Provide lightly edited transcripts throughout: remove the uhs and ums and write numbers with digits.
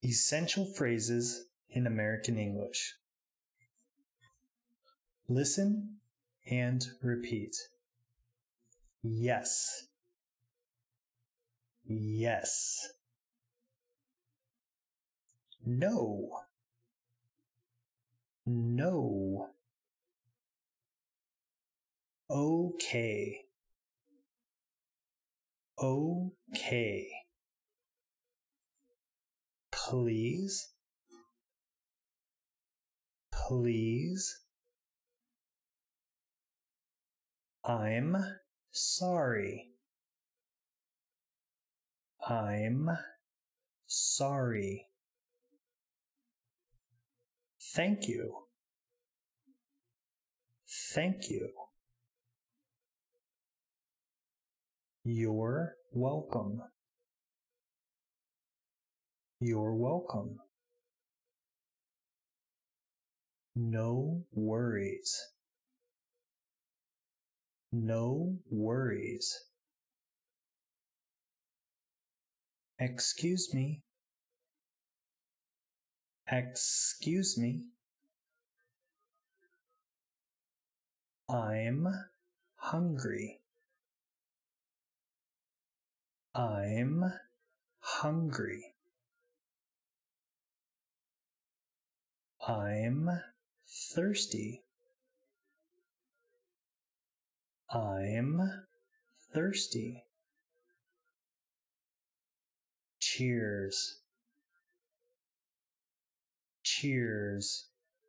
Essential phrases in American English. Listen and repeat. Yes. Yes. No. No. Okay. Okay. Please. Please. I'm sorry. I'm sorry. Thank you. Thank you. You're welcome. You're welcome. No worries. No worries. Excuse me. Excuse me. I'm hungry. I'm hungry. I'm thirsty. I'm thirsty. Cheers. Cheers.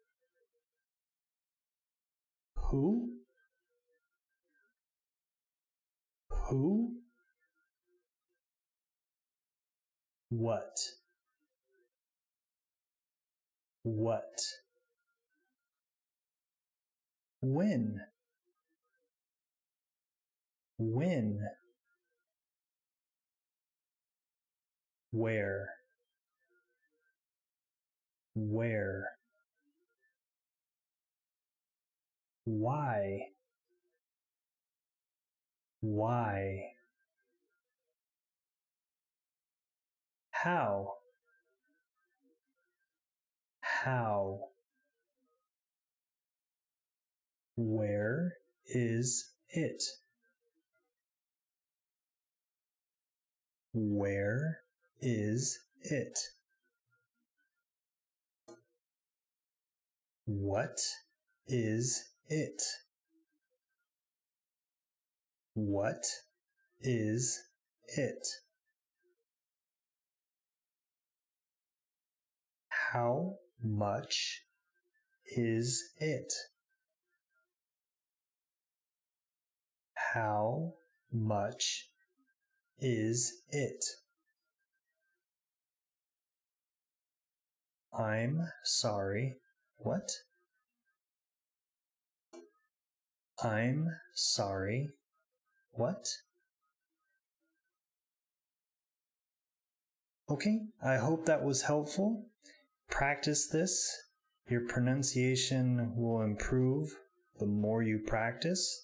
Who? Who? What? What? When? When? Where? Where? Why? Why? How? How? Where is it? Where is it? What is it? What is it? How much is it? How much is it? I'm sorry. What? I'm sorry. What? Okay, I hope that was helpful. Practice this. Your pronunciation will improve the more you practice.